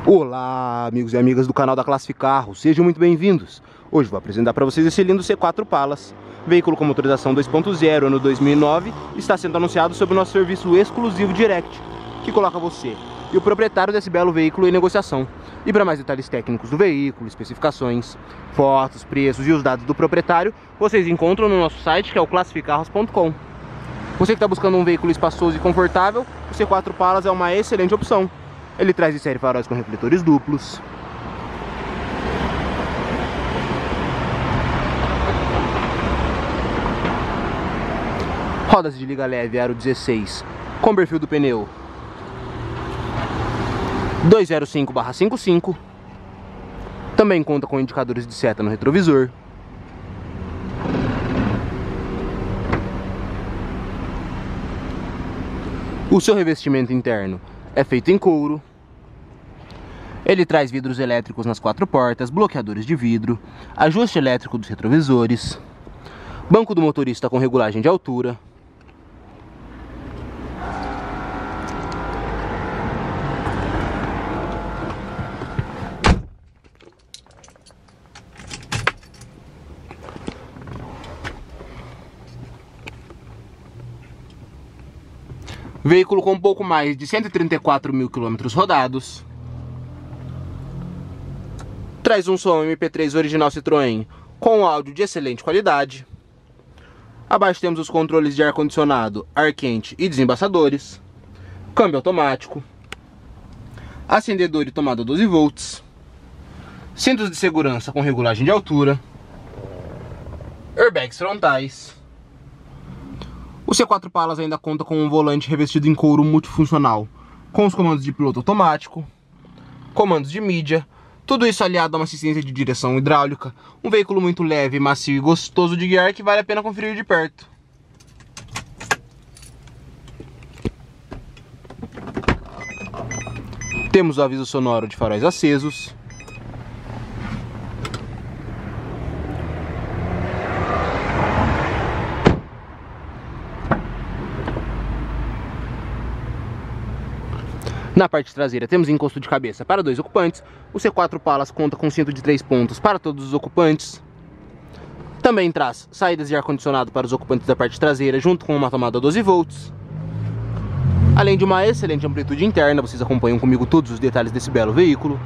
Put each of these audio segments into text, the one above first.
Olá, amigos e amigas do canal da Classificarros, sejam muito bem-vindos. Hoje vou apresentar para vocês esse lindo C4 Pallas. Veículo com motorização 2.0, ano 2009, está sendo anunciado sobre o nosso serviço exclusivo Direct, que coloca você e o proprietário desse belo veículo em negociação. E para mais detalhes técnicos do veículo, especificações, fotos, preços e os dados do proprietário, vocês encontram no nosso site, que é o classificarros.com. Você que está buscando um veículo espaçoso e confortável, o C4 Pallas é uma excelente opção. Ele traz de série faróis com refletores duplos, rodas de liga leve aro 16 com perfil do pneu 205/55, também conta com indicadores de seta no retrovisor, o seu revestimento interno é feito em couro. Ele traz vidros elétricos nas 4 portas, bloqueadores de vidro, ajuste elétrico dos retrovisores, banco do motorista com regulagem de altura, veículo com pouco mais de 134 mil quilômetros rodados. Traz um som MP3 original Citroën com áudio de excelente qualidade. Abaixo temos os controles de ar-condicionado, ar quente e desembaçadores, câmbio automático, acendedor e tomada 12 volts, cintos de segurança com regulagem de altura, airbags frontais. O C4 Pallas ainda conta com um volante revestido em couro multifuncional, com os comandos de piloto automático, comandos de mídia, tudo isso aliado a uma assistência de direção hidráulica, um veículo muito leve, macio e gostoso de guiar que vale a pena conferir de perto. Temos o aviso sonoro de faróis acesos, na parte traseira temos encosto de cabeça para 2 ocupantes. O C4 Pallas conta com cinto de 3 pontos para todos os ocupantes. Também traz saídas de ar-condicionado para os ocupantes da parte traseira, junto com uma tomada 12 volts. Além de uma excelente amplitude interna, vocês acompanham comigo todos os detalhes desse belo veículo.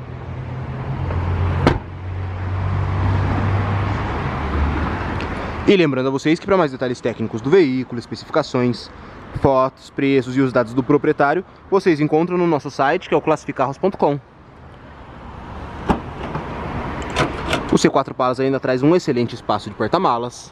E lembrando a vocês que para mais detalhes técnicos do veículo, especificações, fotos, preços e os dados do proprietário, vocês encontram no nosso site, que é o classificarros.com. O C4 Pallas ainda traz um excelente espaço de porta-malas,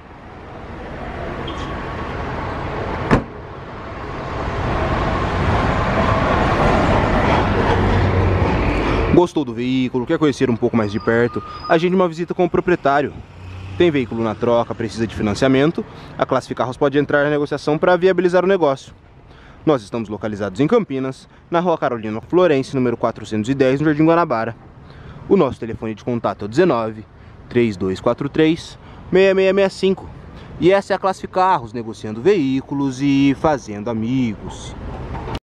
gostou do veículo, quer conhecer um pouco mais de perto, agende uma visita com o proprietário. Tem veículo na troca, precisa de financiamento, a Classificarros pode entrar na negociação para viabilizar o negócio. Nós estamos localizados em Campinas, na Rua Carolina Florense, número 410, no Jardim Guanabara. O nosso telefone de contato é o 19-3243-6665. E essa é a Classificarros, negociando veículos e fazendo amigos.